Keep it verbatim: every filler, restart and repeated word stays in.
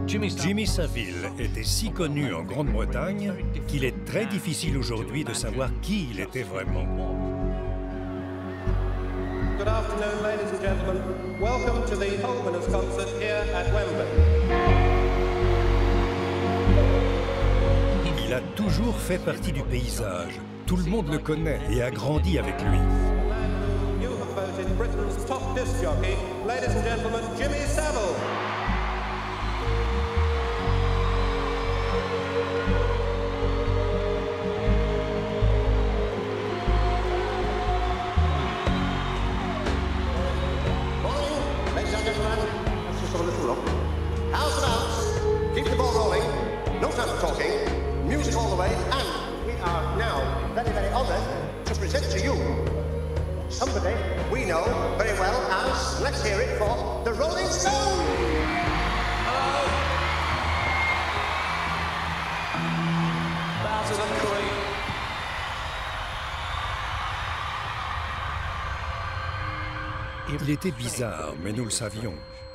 Jimmy Savile était si connu en Grande-Bretagne qu'il est très difficile aujourd'hui de savoir qui il était vraiment. Good afternoon, ladies and gentlemen. Welcome to the Holman's concert here at Wembley. Il a toujours fait partie du paysage. Tout le monde le connaît et a grandi avec lui. The man who you have voted Britain's top disc jockey, ladies and gentlemen, Jimmy Savile. House and out, keep the ball rolling, no time for talking, music all the way, and we are now very, very honoured to present to you somebody we know very well as, let's hear it for, the Rolling Stones! Bowser and Queen. Il était bizarre, mais nous le savions.